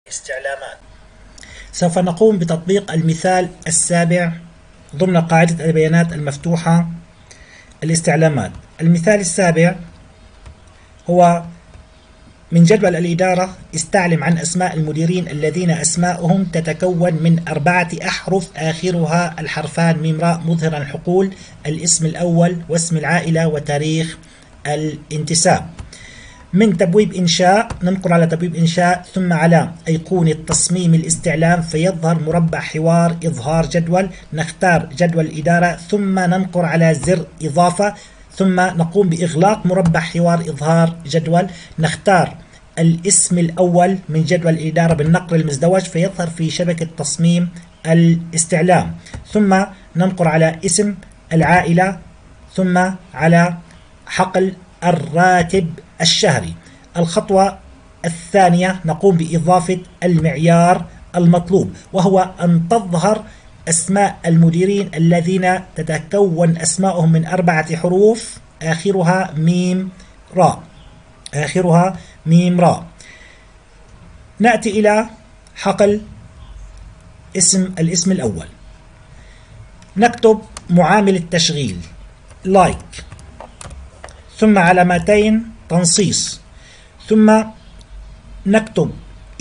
استعلامات. سوف نقوم بتطبيق المثال السابع ضمن قاعدة البيانات المفتوحة الاستعلامات. المثال السابع هو من جدول الإدارة: استعلم عن أسماء المديرين الذين أسماؤهم تتكون من 4 أحرف آخرها الحرفان ميم راء مظهرا الحقول، الاسم الأول واسم العائلة وتاريخ الانتساب. من تبويب إنشاء ننقر على تبويب إنشاء ثم على أيقونة تصميم الاستعلام فيظهر مربع حوار إظهار جدول، نختار جدول الإدارة ثم ننقر على زر إضافة ثم نقوم بإغلاق مربع حوار إظهار جدول، نختار الاسم الأول من جدول الإدارة بالنقر المزدوج فيظهر في شبكة تصميم الاستعلام، ثم ننقر على اسم العائلة ثم على حقل الراتب الشهري. الخطوة الثانية نقوم بإضافة المعيار المطلوب وهو أن تظهر أسماء المديرين الذين تتكون أسماءهم من 4 حروف آخرها ميم راء. نأتي إلى حقل الاسم الأول، نكتب معامل التشغيل لايك ثم علامتين تنصيص ثم نكتب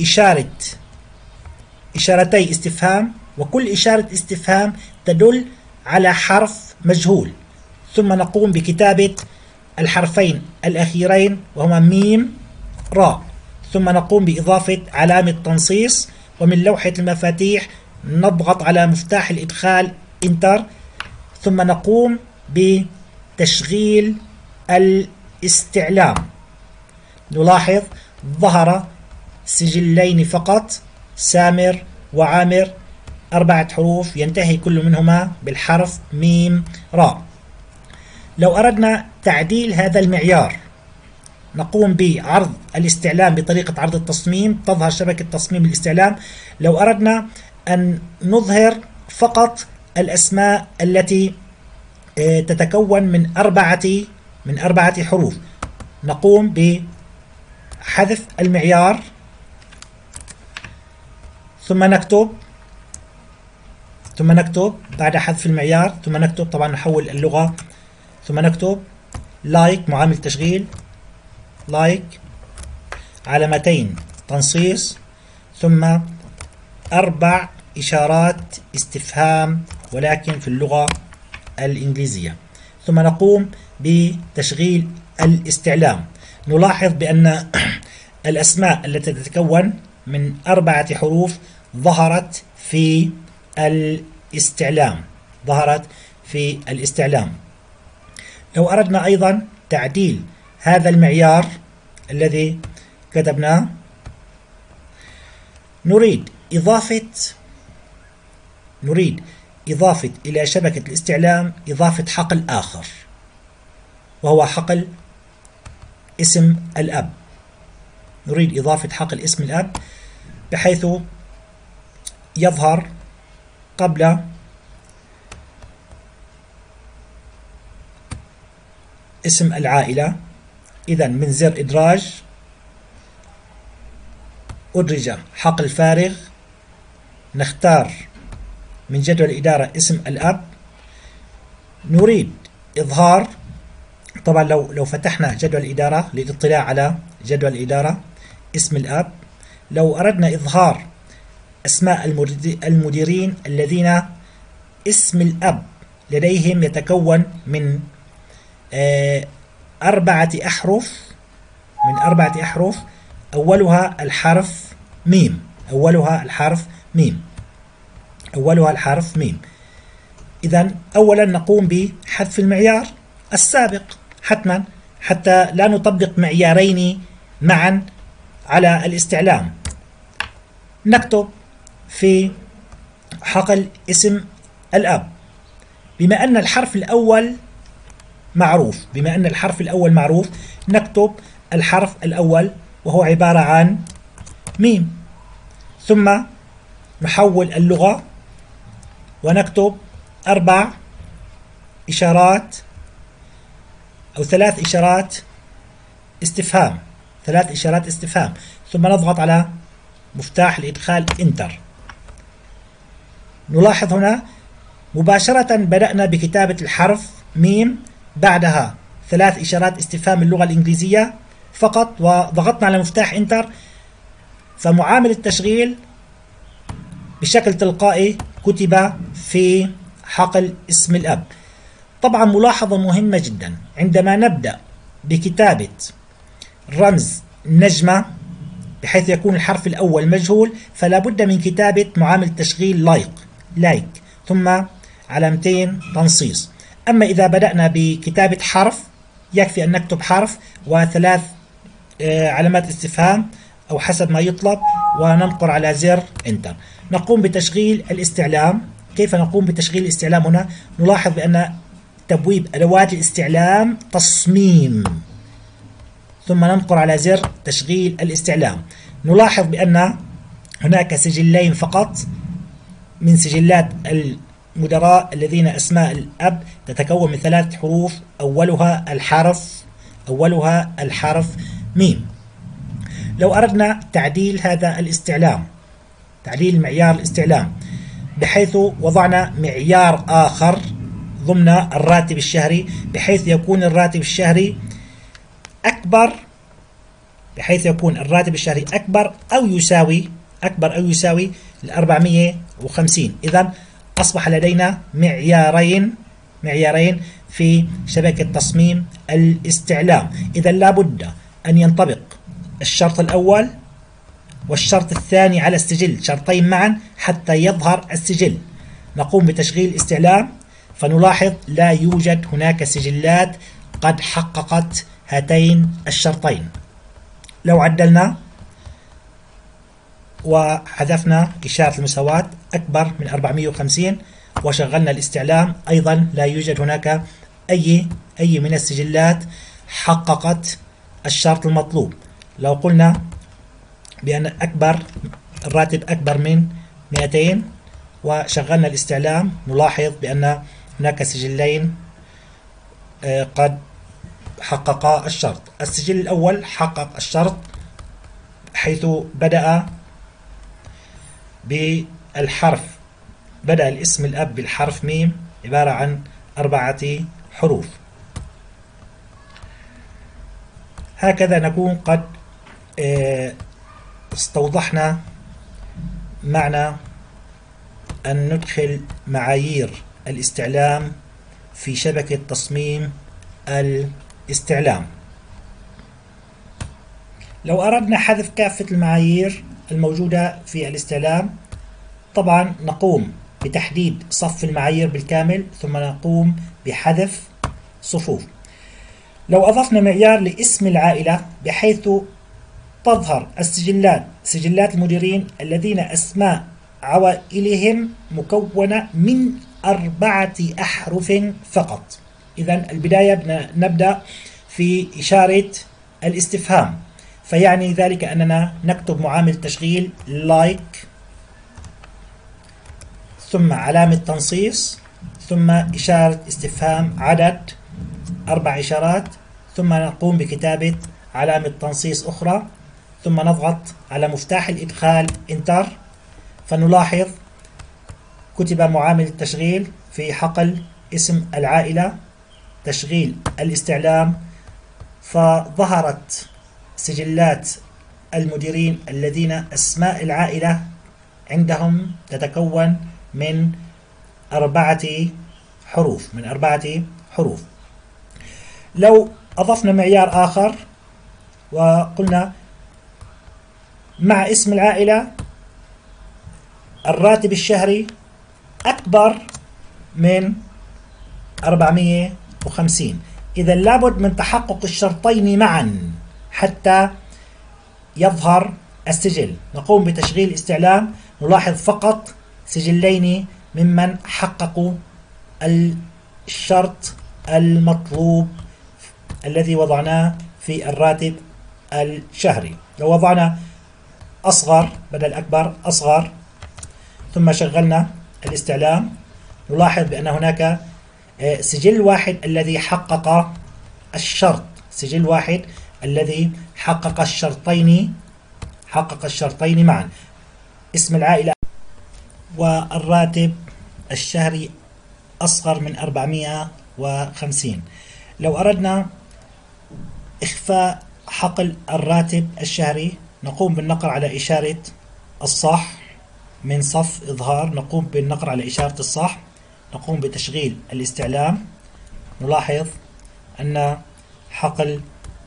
إشارتي استفهام، وكل إشارة استفهام تدل على حرف مجهول، ثم نقوم بكتابة الحرفين الأخيرين وهما ميم راء، ثم نقوم بإضافة علامة تنصيص، ومن لوحة المفاتيح نضغط على مفتاح الإدخال انتر، ثم نقوم بتشغيل الاستعلام. نلاحظ ظهر سجلين فقط، سامر وعامر، 4 حروف ينتهي كل منهما بالحرف ميم راء. لو أردنا تعديل هذا المعيار نقوم بعرض الاستعلام بطريقة عرض التصميم، تظهر شبكة تصميم الاستعلام. لو أردنا أن نظهر فقط الأسماء التي تتكون من 4 حروف نقوم بحذف المعيار ثم نكتب بعد حذف المعيار ثم نكتب، طبعا نحول اللغة، ثم نكتب لايك معامل تشغيل لايك علامتين تنصيص ثم 4 إشارات استفهام ولكن في اللغة الإنجليزية، ثم نقوم بتشغيل الاستعلام. نلاحظ بأن الأسماء التي تتكون من 4 حروف ظهرت في الاستعلام. لو أردنا أيضا تعديل هذا المعيار الذي كتبناه، نريد إضافة إلى شبكة الاستعلام إضافة حقل آخر وهو حقل اسم الأب. نريد إضافة حقل اسم الأب بحيث يظهر قبل اسم العائلة. إذا من زر إدراج أدرج حقل فارغ، نختار من جدول الإدارة اسم الأب، نريد إظهار، طبعا لو فتحنا جدول الإدارة للاطلاع على جدول الإدارة اسم الأب، لو أردنا إظهار أسماء المديرين الذين اسم الأب لديهم يتكون من 4 أحرف أولها الحرف ميم. إذن أولا نقوم بحذف المعيار السابق حتما حتى لا نطبق معيارين معا على الاستعلام. نكتب في حقل اسم الأب بما أن الحرف الأول معروف نكتب الحرف الأول وهو عبارة عن ميم، ثم نحول اللغة ونكتب 4 إشارات أو 3 إشارات استفهام ثم نضغط على مفتاح الإدخال انتر. نلاحظ هنا مباشرة بدأنا بكتابة الحرف ميم، بعدها 3 إشارات استفهام اللغة الإنجليزية فقط، وضغطنا على مفتاح انتر، فمعامل التشغيل بشكل تلقائي كتب في حقل اسم الأب. طبعا ملاحظة مهمة جدا، عندما نبدأ بكتابة رمز نجمة بحيث يكون الحرف الأول مجهول، فلا بد من كتابة معامل تشغيل لايك ثم علامتين تنصيص. أما إذا بدأنا بكتابة حرف يكفي أن نكتب حرف و3 علامات استفهام أو حسب ما يطلب، وننقر على زر انتر. نقوم بتشغيل الاستعلام. كيف نقوم بتشغيل الاستعلام هنا؟ نلاحظ بأن تبويب أدوات الاستعلام تصميم، ثم ننقر على زر تشغيل الاستعلام. نلاحظ بأن هناك سجلين فقط من سجلات المدراء الذين أسماء الأب تتكون من 3 حروف أولها الحرف ميم. لو أردنا تعديل هذا الاستعلام، تعديل معيار الاستعلام بحيث وضعنا معيار آخر ضمن الراتب الشهري، بحيث يكون الراتب الشهري أكبر، أو يساوي 450. إذن أصبح لدينا معيارين في شبكة تصميم الاستعلام. إذا لابد أن ينطبق الشرط الأول والشرط الثاني على السجل، شرطين معا حتى يظهر السجل. نقوم بتشغيل استعلام، فنلاحظ لا يوجد هناك سجلات قد حققت هاتين الشرطين. لو عدلنا وحذفنا إشارة المساواة أكبر من 450 وشغلنا الاستعلام، أيضا لا يوجد هناك أي من السجلات حققت الشرط المطلوب. لو قلنا بأن الراتب أكبر من 200 وشغلنا الاستعلام، نلاحظ بأن هناك سجلين قد حققا الشرط. السجل الأول حقق الشرط حيث بدأ الاسم الأب بالحرف ميم عبارة عن 4 حروف. هكذا نكون قد استوضحنا معنى أن ندخل معايير الاستعلام في شبكة تصميم الاستعلام. لو أردنا حذف كافة المعايير الموجودة في الاستعلام، طبعا نقوم بتحديد صف المعايير بالكامل ثم نقوم بحذف صفوف. لو أضفنا معيار لاسم العائلة بحيث تظهر سجلات المديرين الذين أسماء عوائلهم مكونة من 4 أحرف فقط. إذن البداية نبدأ في إشارة الاستفهام، فيعني ذلك أننا نكتب معامل تشغيل لايك ثم علامة تنصيص ثم إشارة استفهام عدد 4 إشارات، ثم نقوم بكتابة علامة تنصيص أخرى، ثم نضغط على مفتاح الإدخال انتر، فنلاحظ كتب معامل التشغيل في حقل اسم العائلة تشغيل الاستعلام، فظهرت سجلات المديرين الذين أسماء العائلة عندهم تتكون من 4 حروف. لو أضفنا معيار آخر وقلنا مع اسم العائلة الراتب الشهري أكبر من 450، إذا لابد من تحقق الشرطين معا حتى يظهر السجل. نقوم بتشغيل استعلام، نلاحظ فقط سجلين ممن حققوا الشرط المطلوب الذي وضعناه في الراتب الشهري. لو وضعنا أصغر بدل أكبر أصغر ثم شغلنا الاستعلام، نلاحظ بأن هناك سجل واحد الذي حقق الشرط، سجل واحد الذي حقق الشرطين حقق الشرطين معا. اسم العائلة والراتب الشهري أصغر من 450. لو أردنا إخفاء حقل الراتب الشهري نقوم بالنقر على إشارة الصح من صف إظهار، نقوم بالنقر على إشارة الصح، نقوم بتشغيل الاستعلام. نلاحظ أن حقل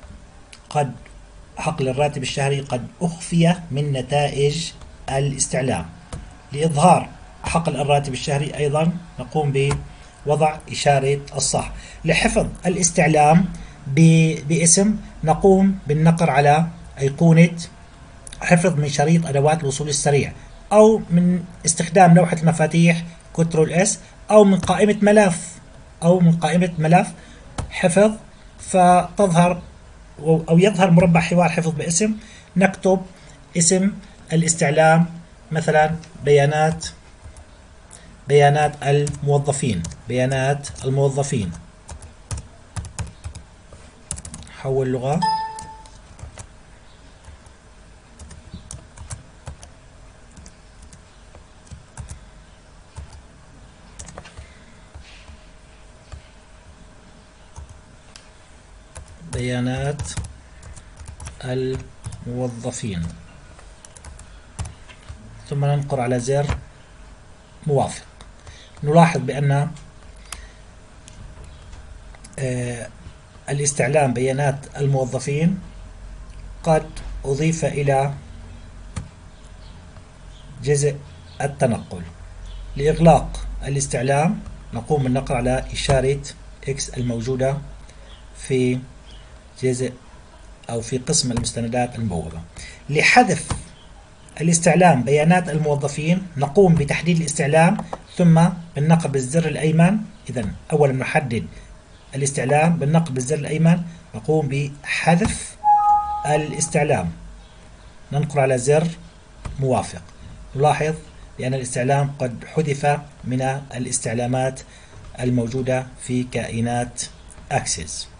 الراتب الشهري قد أخفي من نتائج الاستعلام. لإظهار حقل الراتب الشهري أيضا نقوم بوضع إشارة الصح. لحفظ الاستعلام باسم نقوم بالنقر على أيقونة حفظ من شريط أدوات الوصول السريع، أو من استخدام لوحة المفاتيح كنترول اس، أو من قائمة ملف حفظ، فتظهر أو يظهر مربع حوار حفظ باسم. نكتب اسم الاستعلام مثلا بيانات الموظفين. حول لغة. بيانات الموظفين، ثم ننقر على زر موافق. نلاحظ بأن الاستعلام بيانات الموظفين قد أضيف إلى جزء التنقل. لإغلاق الاستعلام نقوم بالنقر على إشارة إكس الموجودة في جزء أو في قسم المستندات المبوبة. لحذف الاستعلام بيانات الموظفين نقوم بتحديد الاستعلام ثم بالنقر بالزر الأيمن. إذن أولا نحدد الاستعلام بالنقر بالزر الأيمن، نقوم بحذف الاستعلام، ننقر على زر موافق. نلاحظ بأن الاستعلام قد حذف من الاستعلامات الموجودة في كائنات أكسس.